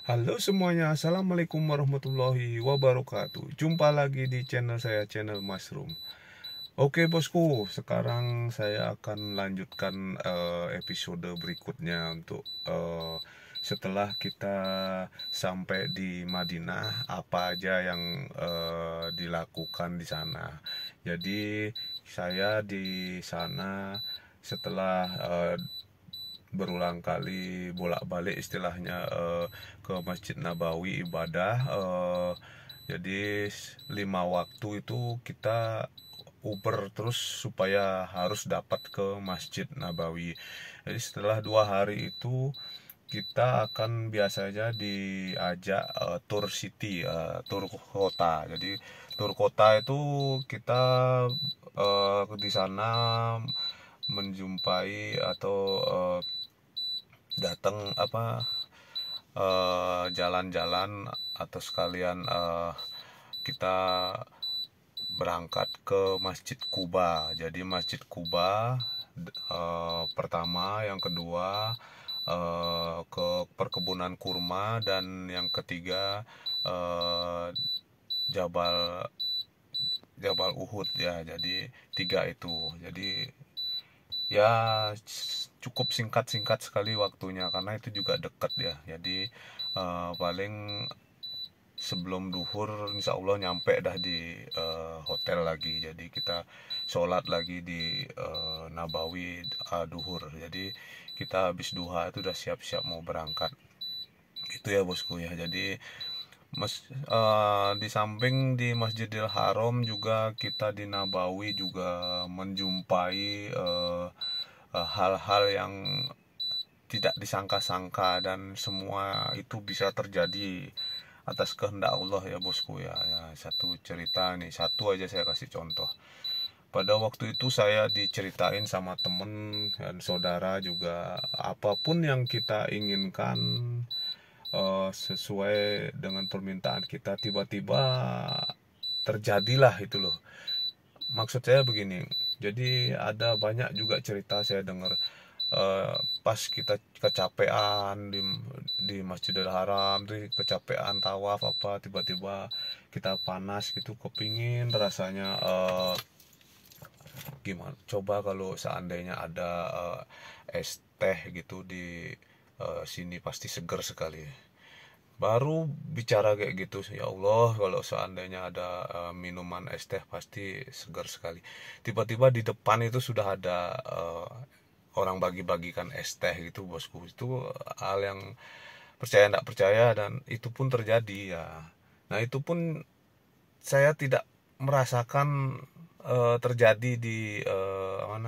Halo semuanya, Assalamualaikum warahmatullahi wabarakatuh. Jumpa lagi di channel saya, channel Mushroom. Oke bosku, sekarang saya akan lanjutkan episode berikutnya untuk setelah kita sampai di Madinah, apa aja yang dilakukan di sana. Jadi saya di sana setelah berulang kali bolak-balik istilahnya ke Masjid Nabawi ibadah, jadi 5 waktu itu kita Uber terus supaya harus dapat ke Masjid Nabawi. Jadi setelah 2 hari itu kita akan biasanya diajak tour city, tour kota. Jadi tour kota itu kita di sana menjumpai atau datang jalan-jalan atau sekalian kita berangkat ke Masjid Kuba. Jadi Masjid Kuba pertama, yang kedua ke perkebunan kurma, dan yang ketiga eh, Jabal Jabal Uhud ya. Jadi 3 itu. Jadi ya cukup singkat-singkat sekali waktunya karena itu juga dekat ya. Jadi paling sebelum duhur insya Allah nyampe dah di hotel lagi. Jadi kita sholat lagi di Nabawi duhur. Jadi kita habis duha itu udah siap-siap mau berangkat. Itu ya bosku ya. Jadi di samping di Masjidil Haram juga, kita di Nabawi juga menjumpai hal-hal yang tidak disangka-sangka, dan semua itu bisa terjadi atas kehendak Allah ya bosku ya. Ya, satu cerita nih, satu aja saya kasih contoh. Pada waktu itu saya diceritain sama temen dan saudara juga, apapun yang kita inginkan sesuai dengan permintaan kita, tiba-tiba terjadilah itu loh. Maksud saya begini, jadi ada banyak juga cerita saya dengar pas kita kecapean di Masjidil Haram tuh, kecapean tawaf apa, tiba-tiba kita panas gitu, kepingin rasanya gimana coba kalau seandainya ada es teh gitu di sini, pasti seger sekali. Baru bicara kayak gitu, ya Allah, kalau seandainya ada minuman es teh pasti segar sekali. Tiba-tiba di depan itu sudah ada orang bagi-bagikan es teh gitu bosku. Itu hal yang percaya tidak percaya, dan itu pun terjadi ya. Nah itu pun saya tidak merasakan terjadi di mana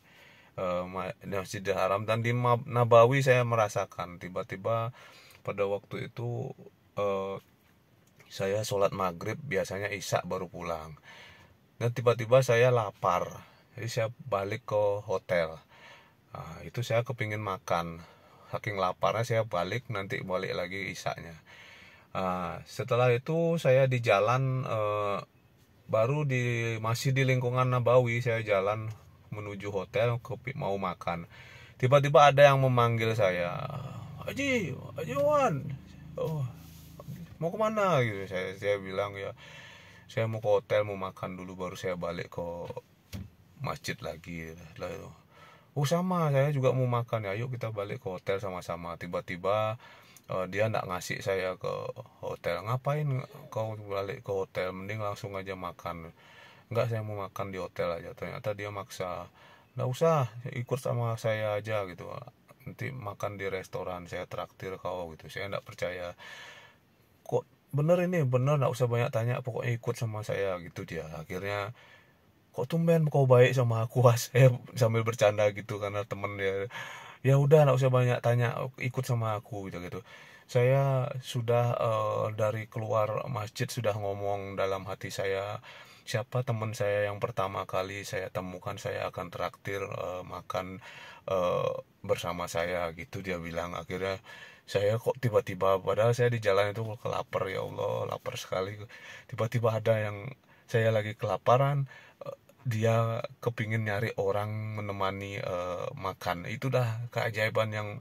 di Masjidil Haram, dan di Nabawi saya merasakan. Tiba-tiba pada waktu itu eh, saya sholat maghrib, biasanya isya baru pulang, dan tiba-tiba saya lapar. Jadi saya balik ke hotel. Nah, itu saya kepingin makan, saking laparnya saya balik lagi isyanya. Setelah itu saya di jalan, baru masih di lingkungan Nabawi, saya jalan menuju hotel mau makan. Tiba-tiba ada yang memanggil saya, Haji, Haji Wan, oh, mau kemana gitu. Saya bilang ya, saya mau ke hotel mau makan dulu, baru saya balik ke masjid lagi. Lalu, oh sama, saya juga mau makan ya, yuk kita balik ke hotel sama-sama. Tiba-tiba dia nggak ngasih saya ke hotel. Ngapain kau balik ke hotel, mending langsung aja makan. Enggak, saya mau makan di hotel aja. Ternyata dia maksa, nggak usah, ikut sama saya aja gitu, nanti makan di restoran, saya traktir kau gitu. Saya nggak percaya, kok bener ini bener, nggak usah banyak tanya, pokoknya ikut sama saya gitu. Dia akhirnya, kok tumben kau baik sama aku, saya sambil bercanda gitu karena temen dia. Ya udah, nggak usah banyak tanya, ikut sama aku gitu gitu. Saya sudah dari keluar masjid sudah ngomong dalam hati saya, siapa teman saya yang pertama kali saya temukan, saya akan traktir makan bersama saya gitu, dia bilang. Akhirnya saya kok tiba-tiba, padahal saya di jalan itu kelapar, ya Allah lapar sekali, tiba-tiba ada yang, saya lagi kelaparan, dia kepingin nyari orang menemani makan. Itu dah keajaiban yang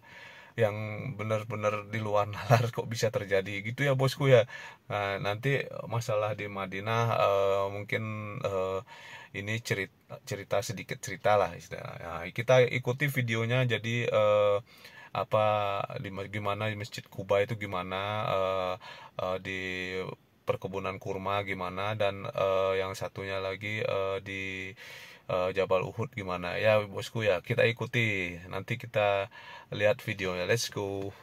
yang benar-benar di luar nalar kok bisa terjadi gitu ya bosku ya. Nah, nanti masalah di Madinah mungkin ini cerita sedikit cerita lah istilahnya. Nah, kita ikuti videonya jadi apa gimana di Masjid Kuba itu gimana, di perkebunan kurma gimana, dan yang satunya lagi di Jabal Uhud gimana ya bosku ya. Kita ikuti, nanti kita lihat videonya, let's go.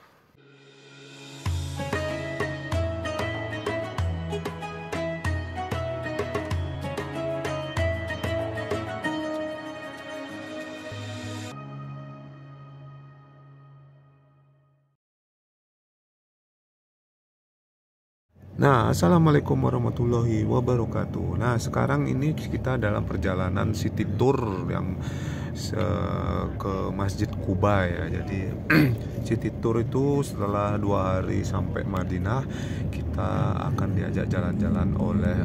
Nah, assalamualaikum warahmatullahi wabarakatuh. Nah, sekarang ini kita dalam perjalanan city tour yang ke Masjid Kuba ya. Jadi city tour itu setelah 2 hari sampai Madinah, kita akan diajak jalan-jalan oleh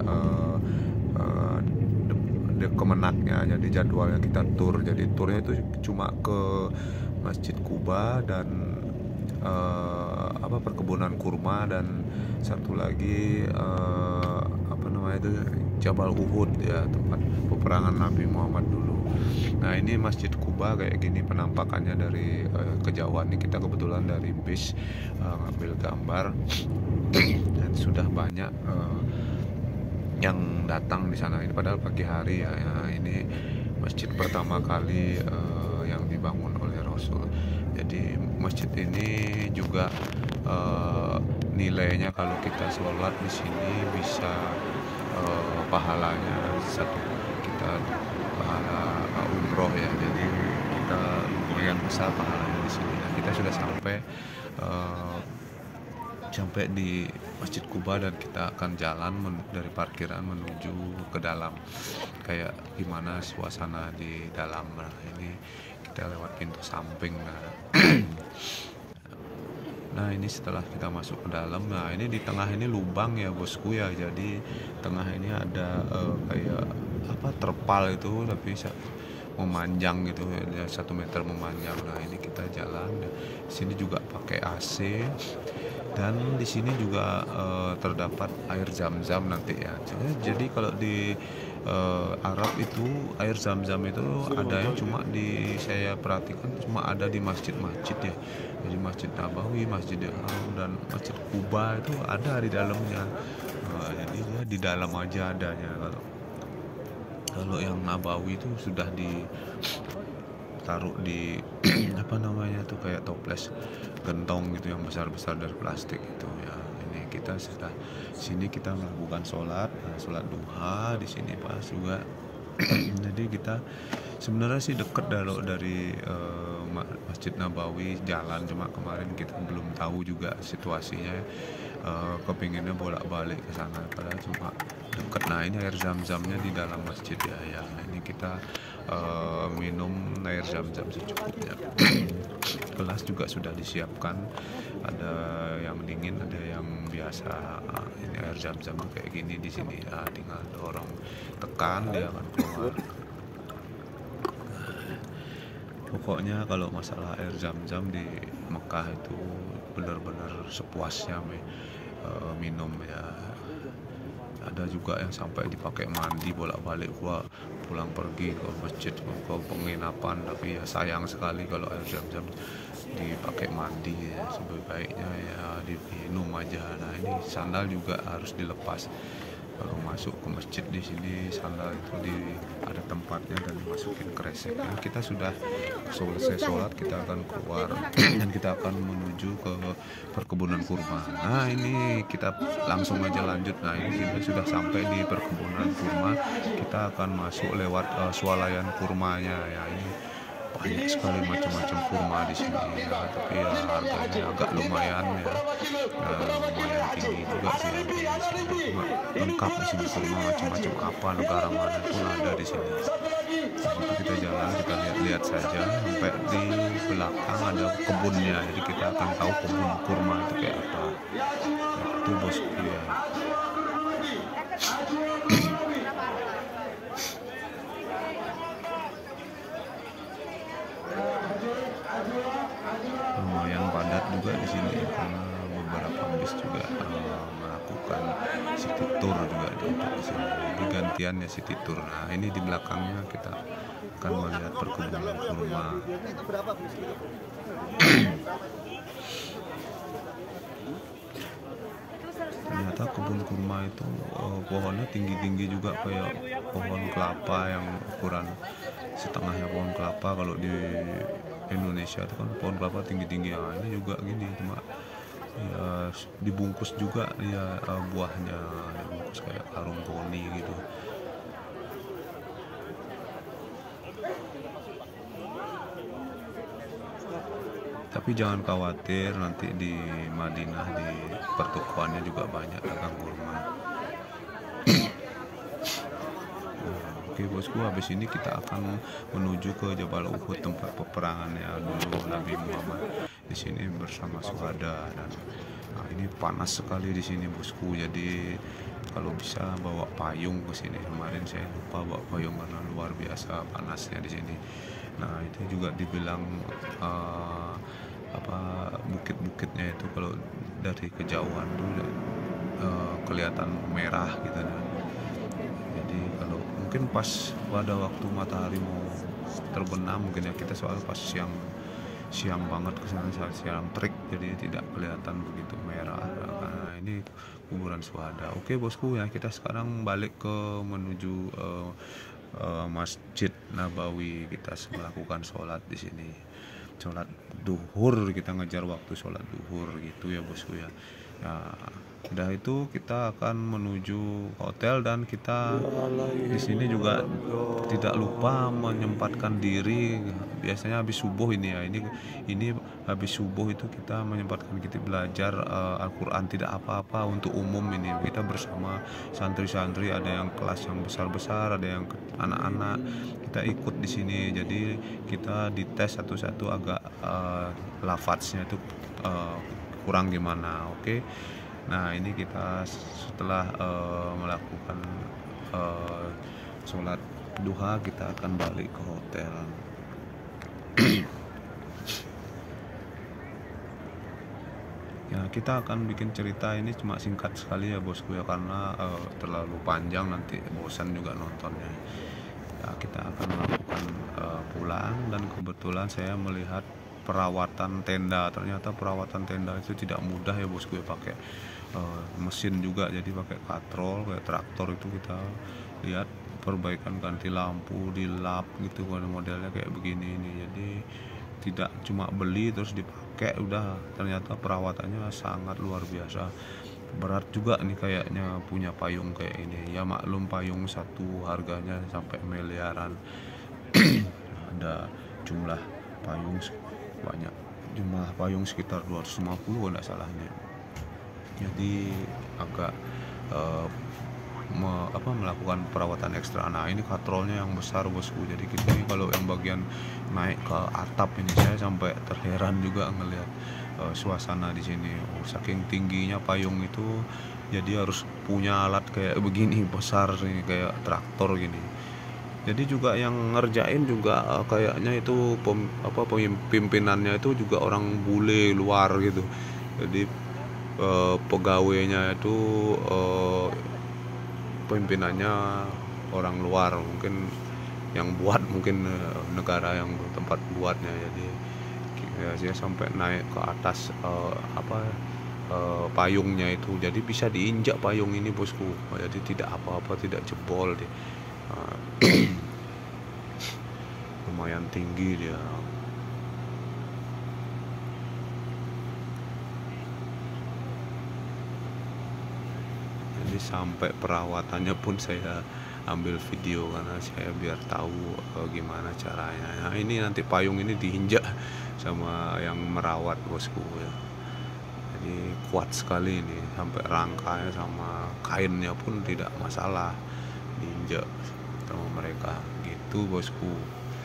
kemenaknya. Jadi jadwalnya kita tour. Jadi turnya itu cuma ke Masjid Kuba dan perkebunan kurma, dan satu lagi apa namanya itu, Jabal Uhud ya, tempat peperangan Nabi Muhammad dulu. Nah, ini Masjid Kuba kayak gini penampakannya dari kejauhan. Ini kita kebetulan dari bis ngambil gambar dan sudah banyak yang datang di sana. Ini padahal pagi hari ya, ini masjid pertama kali yang dibangun oleh Rasul. Jadi masjid ini juga nilainya kalau kita sholat di sini bisa pahalanya satu, kita pahala umroh ya. Jadi kita lumayan besar pahalanya di sini. Nah, kita sudah sampai di Masjid Kuba, dan kita akan jalan dari parkiran menuju ke dalam, kayak gimana suasana di dalam. Nah, ini kita lewat pintu samping. Nah, ini setelah kita masuk ke dalam, nah ini di tengah ini lubang ya bosku ya. Jadi tengah ini ada kayak terpal itu, tapi memanjang gitu ya, 1 meter memanjang. Nah, ini kita jalan. Di sini juga pakai AC, dan di sini juga terdapat air zam-zam nanti ya. Jadi kalau di Arab itu air zam-zam itu adanya saya perhatikan cuma ada di masjid-masjid ya. Jadi Masjid Nabawi, Masjidil Haram, dan Masjid Kuba itu ada di dalamnya. Jadi ya di dalam aja adanya. Kalau yang Nabawi itu sudah ditaruh di apa namanya tuh, kayak toples gentong gitu yang besar-besar dari plastik itu ya. Ini kita sudah sini kita melakukan sholat duha di sini pas juga. Jadi kita sebenarnya sih deket dari Masjid Nabawi jalan, cuma kemarin kita belum tahu juga situasinya, kepinginnya bolak-balik ke sana padahal cuma deket. Nah, ini air zam-zamnya di dalam masjid ya. Ini kita minum air zam-zam secukupnya. Gelas juga sudah disiapkan, ada yang dingin, ada yang biasa. Ini air zam-zam kayak gini di sini ya, tinggal dorong tekan dia akan keluar. Pokoknya kalau masalah air zam-zam di Mekah itu benar-benar sepuasnya minum ya. Ada juga yang sampai dipakai mandi bolak-balik pulang pergi ke masjid, ke penginapan. Tapi ya sayang sekali kalau air zam-zam dipakai mandi ya. Sebaiknya ya diminum aja. Nah, ini sandal juga harus dilepas. Kalau masuk ke masjid di sini, sandal itu ada tempatnya dan dimasukin kresek. Nah, kita sudah selesai sholat, kita akan keluar dan kita akan menuju ke perkebunan kurma. Nah, ini kita langsung aja lanjut. Nah, ini kita sudah sampai di perkebunan kurma. Kita akan masuk lewat swalayan kurmanya ya. Ini banyak sekali macam-macam kurma di sini ya, tapi ya harganya agak lumayan ya, lumayan tinggi juga sih ya. Cuma lengkap di sini kurma macam-macam, apa negara mana pun ada di sini. Nah, kita jalan, kita lihat-lihat saja sampai di belakang ada kebunnya, jadi kita akan tahu kebun kurma itu kayak apa. Itu bosku ya. Lumayan juga di sini karena beberapa bis juga melakukan city tour juga di sini. Jadi gantian ya city tour. Nah ini di belakangnya kita akan melihat perkebunan kurma. Ternyata kebun kurma itu pohonnya tinggi-tinggi juga kayak pohon kelapa yang ukuran setengahnya pohon kelapa. Kalau di Indonesia itu kan pohon kelapa tinggi-tinggi, ya ini juga gini, cuma ya dibungkus juga ya buahnya dibungkus kayak karung poni gitu. Tapi jangan khawatir, nanti di Madinah di pertokoannya juga banyak dagang kurma. Oke bosku, habis ini kita akan menuju ke Jabal Uhud, tempat peperangannya dulu Nabi Muhammad di sini bersama syuhada. Dan ini panas sekali di sini bosku, jadi kalau bisa bawa payung ke sini. Kemarin saya lupa bawa payung karena luar biasa panasnya di sini. Nah itu juga dibilang bukit-bukitnya itu kalau dari kejauhan tuh kelihatan merah gitu. Jadi kalau mungkin pas pada waktu matahari mau terbenam mungkin ya, kita soal pas siang banget ke sana, siang terik, jadi tidak kelihatan begitu merah. Nah ini kuburan syuhada. Oke bosku ya, kita sekarang balik ke menuju Masjid Nabawi. Kita melakukan sholat di sini, sholat duhur, kita ngejar waktu sholat duhur gitu ya bosku ya. Udah itu kita akan menuju hotel, dan kita di sini juga tidak lupa menyempatkan diri. Biasanya habis subuh ini ya, ini habis subuh itu kita menyempatkan kita belajar Al-Quran, tidak apa-apa untuk umum ini. Kita bersama santri-santri, ada yang kelas yang besar-besar, ada yang anak-anak, kita ikut di sini. Jadi kita dites satu-satu agak lafadznya itu kurang gimana. Oke. Nah ini kita setelah melakukan sholat duha, kita akan balik ke hotel. Ya kita akan bikin cerita ini cuma singkat sekali ya bosku ya, karena terlalu panjang nanti bosan juga nontonnya. Ya, kita akan melakukan pulang, dan kebetulan saya melihat perawatan tenda. Ternyata perawatan tenda itu tidak mudah ya bosku ya, pakai mesin juga, jadi pakai katrol kayak traktor itu. Kita lihat perbaikan, ganti lampu, dilap gitu kan, modelnya kayak begini ini. Jadi tidak cuma beli terus dipakai udah, ternyata perawatannya sangat luar biasa. Berat juga nih kayaknya punya payung kayak ini ya. Maklum payung satu harganya sampai miliaran. Ada jumlah payung banyak, jumlah payung sekitar 250 kalau tidak salahnya. Jadi agak melakukan perawatan ekstra. Nah ini katrolnya yang besar bosku, jadi kita ini kalau yang bagian naik ke atap ini, saya sampai terheran juga ngelihat suasana di sini. Saking tingginya payung itu, jadi harus punya alat kayak begini besar nih, kayak traktor gini. Jadi juga yang ngerjain juga kayaknya itu pimpinannya itu juga orang bule luar gitu. Jadi pegawainya itu pimpinannya orang luar, mungkin yang buat mungkin negara yang tempat buatnya. Jadi ya, saya sampai naik ke atas payungnya itu, jadi bisa diinjak payung ini bosku. Jadi tidak apa-apa, tidak jebol deh. Lumayan tinggi dia. Jadi sampai perawatannya pun saya ambil video karena saya biar tahu gimana caranya. Nah ini nanti payung ini diinjak sama yang merawat bosku ya. Jadi kuat sekali ini, sampai rangkanya sama kainnya pun tidak masalah diinjak sama mereka gitu bosku.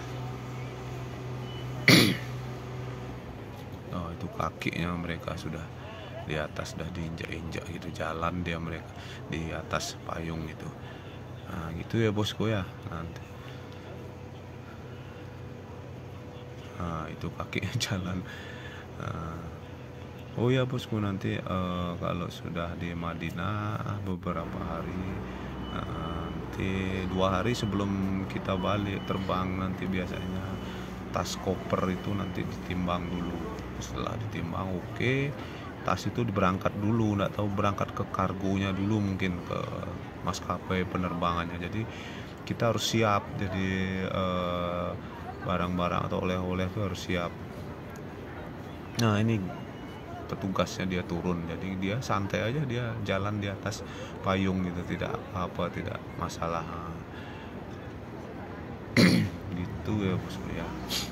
Oh itu kakinya mereka sudah di atas, sudah diinjak-injak gitu, jalan dia mereka di atas payung itu. Nah gitu ya bosku ya. Nanti nah itu kakinya jalan. Oh ya bosku, nanti kalau sudah di Madinah beberapa hari, nanti 2 hari sebelum kita balik terbang, nanti biasanya tas koper itu nanti ditimbang dulu. Setelah ditimbang, oke, tas itu berangkat dulu, nggak tahu berangkat ke kargonya dulu, mungkin ke maskapai penerbangannya. Jadi kita harus siap, jadi barang-barang atau oleh-oleh itu harus siap. Nah ini petugasnya dia turun, jadi dia santai aja, dia jalan di atas payung gitu, tidak apa, tidak masalah. Gitu ya bosku ya.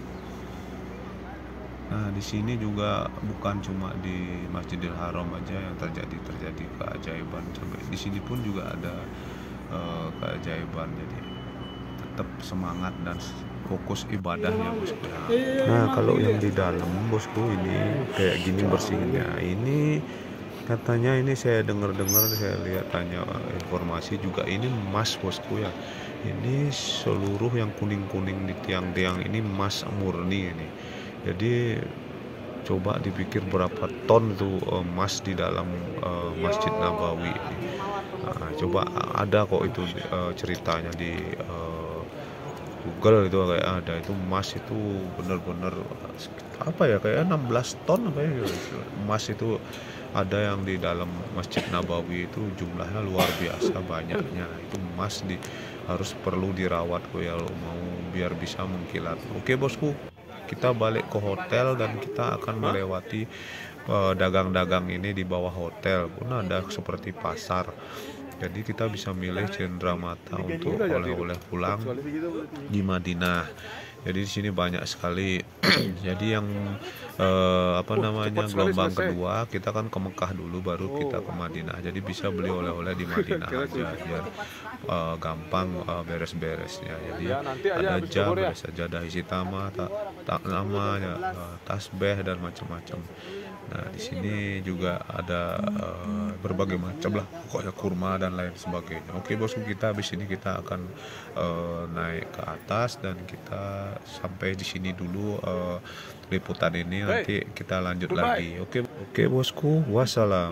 Nah di sini juga bukan cuma di Masjidil Haram aja yang terjadi keajaiban, sampai di sini pun juga ada keajaiban. Jadi tetap semangat dan fokus ibadahnya bosku ya. Nah kalau yang di dalam bosku ini kayak gini bersihnya, ini katanya, ini saya dengar-dengar, saya lihat tanya informasi juga, ini emas bosku ya. Ini seluruh yang kuning-kuning di tiang-tiang ini emas murni ini. Jadi coba dipikir berapa ton tuh emas di dalam Masjid Nabawi ini. Nah, coba ada kok itu ceritanya di Google itu, kayak ada itu emas itu bener-bener apa ya, kayak 16 ton kayak gitu. Emas itu ada yang di dalam Masjid Nabawi itu jumlahnya luar biasa banyaknya. Itu emas harus perlu dirawat kok ya, lo mau biar bisa mengkilat. Oke bosku, kita balik ke hotel dan kita akan melewati dagang-dagang ini di bawah hotel pun ada seperti pasar. Jadi kita bisa milih cenderamata untuk oleh-oleh pulang di Madinah. Jadi di sini banyak sekali. Jadi yang gelombang kedua kita kan ke Mekah dulu, baru kita ke Madinah. Jadi bisa beli oleh-oleh di Madinah aja biar gampang beres-beresnya. Jadi ada jam, ada sajadah isi tak namanya, tasbih dan macam-macam. Nah di sini juga ada berbagai macam lah, pokoknya kurma dan lain sebagainya. Oke bosku, kita habis ini kita akan naik ke atas dan kita sampai di sini dulu liputan ini. Nanti kita lanjut lagi. Oke bosku, wassalam.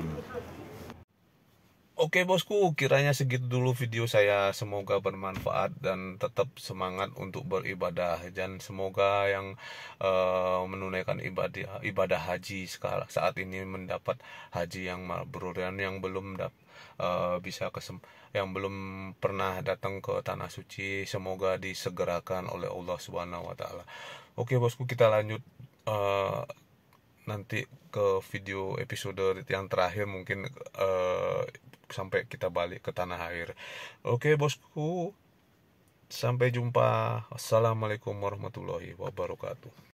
Oke bosku, kiranya segitu dulu video saya. Semoga bermanfaat dan tetap semangat untuk beribadah, dan semoga yang menunaikan ibadah haji saat ini mendapat haji yang mabrur, dan yang belum yang belum pernah datang ke tanah suci, semoga disegerakan oleh Allah Subhanahu wa taala. Oke bosku, kita lanjut nanti ke video episode yang terakhir, mungkin sampai kita balik ke tanah air. Oke bosku, sampai jumpa. Assalamualaikum warahmatullahi wabarakatuh.